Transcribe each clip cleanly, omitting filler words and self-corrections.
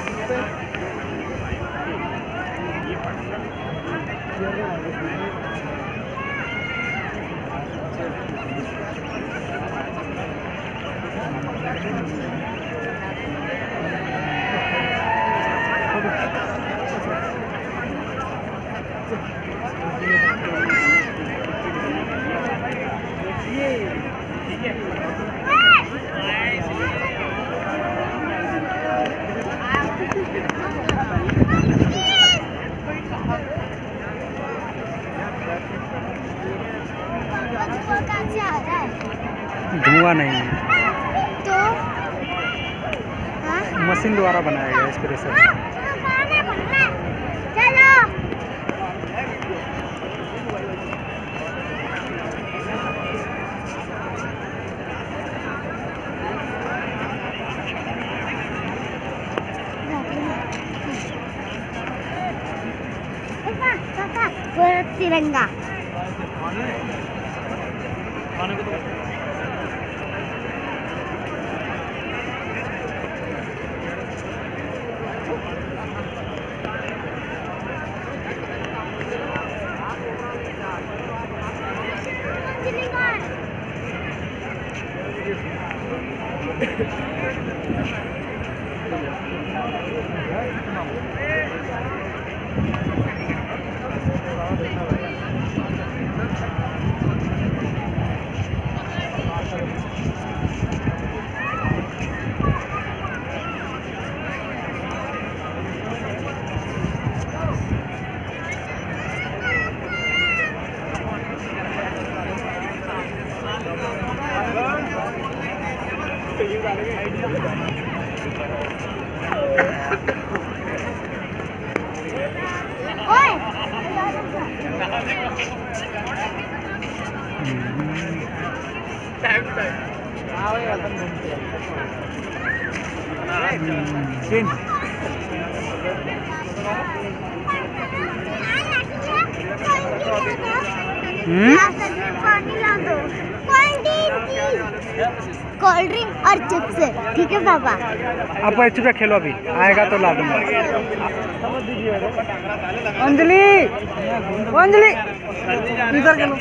धुआं नहीं है तो मशीन द्वारा बनाया गया इस प्रेशर। चलो तिरंगा कोल्ड ड्रिंक और चिप्स, ठीक है पापा? आप चुप खेलो, अभी आएगा तो ला दूंगा। अंजलि अंजलि इधर खेलो।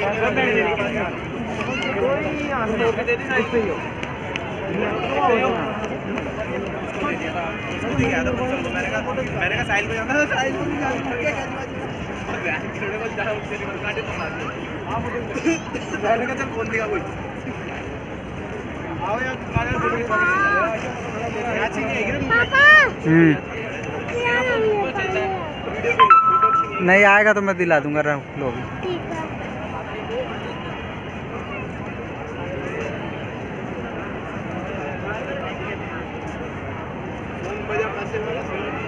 मैंने साहिल को जाना, साहिल को नहीं जाना फोन दिया कोई। आओ यार नहीं आएगा तो मैं दिला दूंगा। लो ठीक है।